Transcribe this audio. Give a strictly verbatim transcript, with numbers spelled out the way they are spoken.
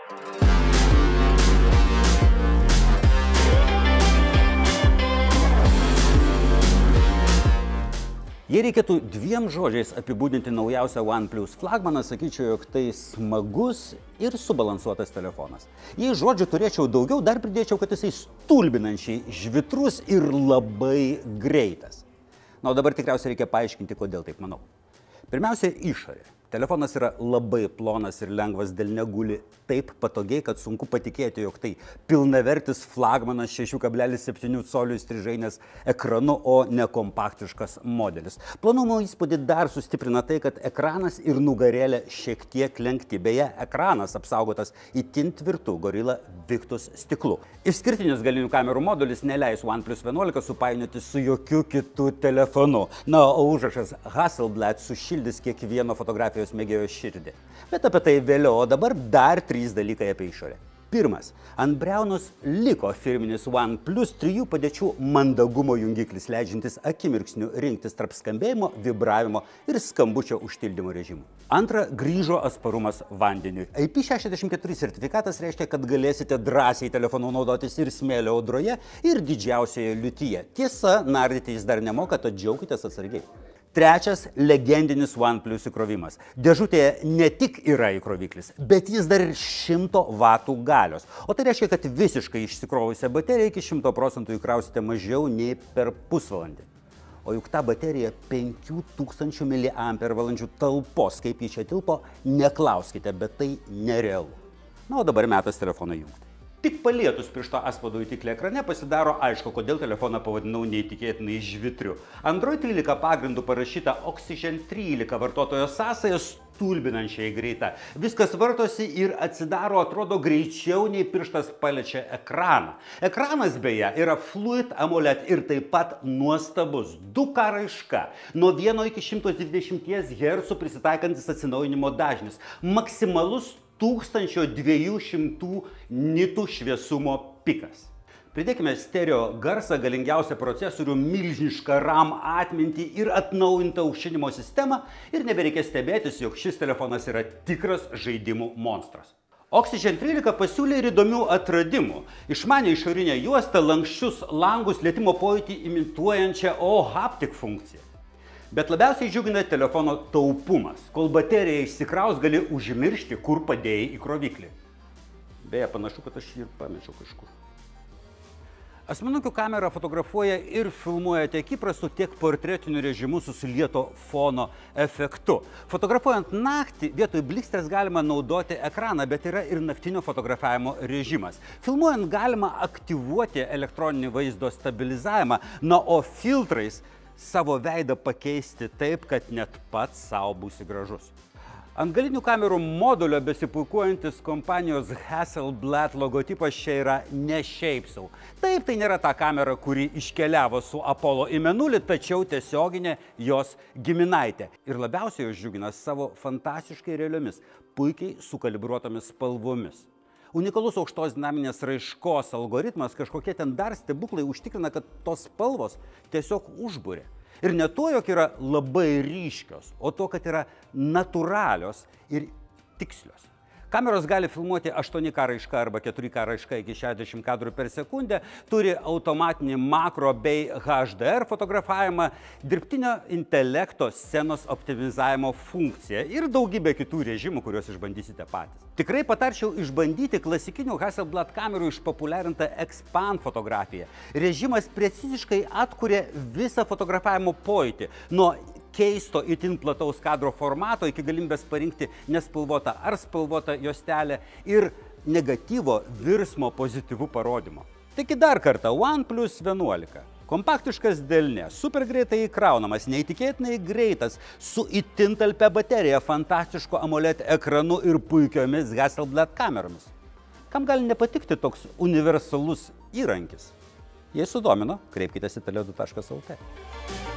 Jei reikėtų dviem žodžiais apibūdinti naujausią OnePlus flagmaną, sakyčiau, jog tai smagus ir subalansuotas telefonas. Jei žodžių turėčiau daugiau, dar pridėčiau, kad jisai stulbinančiai žvitrus ir labai greitas. Na, o dabar tikriausiai reikia paaiškinti, kodėl taip manau. Pirmiausia, išorė. Telefonas yra labai plonas ir lengvas, delne guli taip patogiai, kad sunku patikėti, jog tai pilnavertis flagmanas šešių kablelis septynių colių įstrižainės ekranu, o ne kompaktiškas modelis. Planumo įspūdį dar sustiprina tai, kad ekranas ir nugarėlė šiek tiek lenkti. Beje, ekranas apsaugotas itin tvirtų Gorilla Victus stiklu. Išskirtinis galinių kamerų modulis neleis OnePlus vienuolika supainioti su jokiu kitu telefonu. Na, o užrašas Hasselblad sušildys kiekvieno fotografijos mėgėjo širdį. Bet apie tai vėliau, o dabar dar trys dalykai apie išorę. Pirmas. Ant briaunos liko firminis OnePlus trijų padėčių mandagumo jungiklis, leidžiantis akimirksniu rinktis tarp skambėjimo, vibravimo ir skambučio užtildymo režimų. Antra, grįžo atsparumas vandeniui. I P šešiasdešimt keturi sertifikatas reiškia, kad galėsite drąsiai telefonu naudotis ir smėlio audroje, ir didžiausioje liūtyje. Tiesa, nardyti jis dar nemoka, tad džiaukitės atsargiai. Trečias, legendinis OnePlus įkrovimas. Dėžutėje ne tik yra įkroviklis, bet jis dar ir šimto vatų galios. O tai reiškia, kad visiškai išsikrovusią bateriją iki šimto procentų įkrausite mažiau nei per pusvalandį. O juk ta baterija penkių tūkstančių miliampervalandžių talpos, kaip ji čia tilpo, neklauskite, bet tai nerealu. Na, o dabar metas telefoną jungti. Tik palietus piršto atspaudo jutiklį ekrane pasidaro aišku, kodėl telefoną pavadinau neįtikėtinai žvitriu. Android trylika pagrindų parašyta Oxygen trylika vartotojo sąsaja stulbinančiai greita. Viskas vartosi ir atsidaro, atrodo, greičiau nei pirštas paliečia ekraną. Ekranas beje yra Fluid AMOLED ir taip pat nuostabus. du K raiška. Nuo vieno iki šimto dvidešimties hercų prisitaikantis atsinaujinimo dažnis. Maksimalus tūkstančio dviejų šimtų nitų šviesumo pikas. Pridėkime stereo garsą, galingiausią procesorių, milžinišką RAM atmintį ir atnaujintą aušinimo sistemą ir nebereikia stebėtis, jog šis telefonas yra tikras žaidimų monstras. Oxygen trylika pasiūlė ir įdomių atradimų. Išmanė išorinę juostą, lanksčius langus, lietimo pojūtį imituojančią O-haptic funkciją. Bet labiausiai džiugina telefono taupumas. Kol baterija išsikraus, gali užmiršti, kur padėjai įkroviklį. Beje, panašu, kad aš jį ir pamečiau kažkur. Asmenukių kamera fotografuoja ir filmuoja tiek įprastų, tiek portretinių režimų su sulieto fono efektu. Fotografuojant naktį, vietoj blikstės galima naudoti ekraną, bet yra ir naktinio fotografavimo režimas. Filmuojant galima aktyvuoti elektroninį vaizdo stabilizavimą, na, o filtrais savo veidą pakeisti taip, kad net pats savo būsi gražus. Ant galinių kamerų modulio besipuikuojantis kompanijos Hasselblad logotipas čia yra ne šiaip sau. Taip, tai nėra ta kamera, kuri iškeliavo su Apollo į Mėnulį, tačiau tiesioginė jos giminaitė. Ir labiausiai jos džiugina savo fantastiškai realiomis, puikiai sukalibruotomis spalvomis. Unikalus aukštos dinaminės raiškos algoritmas, kažkokie ten dar stebuklai užtikrina, kad tos spalvos tiesiog užbūrė. Ir ne to, jog yra labai ryškios, o to, kad yra natūralios ir tikslios. Kameros gali filmuoti aštuoni K raiška arba keturi K raiška iki šešiasdešimt kadrų per sekundę, turi automatinį makro bei H D R fotografavimą, dirbtinio intelekto scenos optimizavimo funkciją ir daugybę kitų režimų, kuriuos išbandysite patys. Tikrai patarčiau išbandyti klasikinių Hasselblad kamerų išpopuliarintą Expand fotografiją. Režimas preciziškai atkuria visą fotografavimo pojūtį, nuo keisto itin plataus kadro formato iki galimybės parinkti nespalvotą ar spalvotą juostelę ir negatyvo virsmo pozityvų parodymo. Taigi dar kartą OnePlus vienuolika. Kompaktiškas delne, super greitai įkraunamas, neįtikėtinai greitas, su itin talpia baterija, fantastišku AMOLED ekranu ir puikiomis Hasselblad kameromis. Kam gali nepatikti toks universalus įrankis? Jei sudomino, kreipkitės į teledu taškas lt.